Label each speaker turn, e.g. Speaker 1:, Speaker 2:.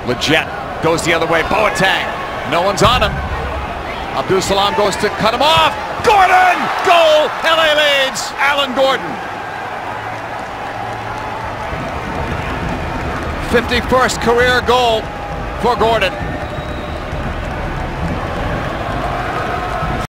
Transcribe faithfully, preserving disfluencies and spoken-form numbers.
Speaker 1: Lletget goes the other way. Boateng. No one's on him. Abdul Salam goes to cut him off. Gordon! Goal! L A leads. Alan Gordon. fifty-first career goal for Gordon.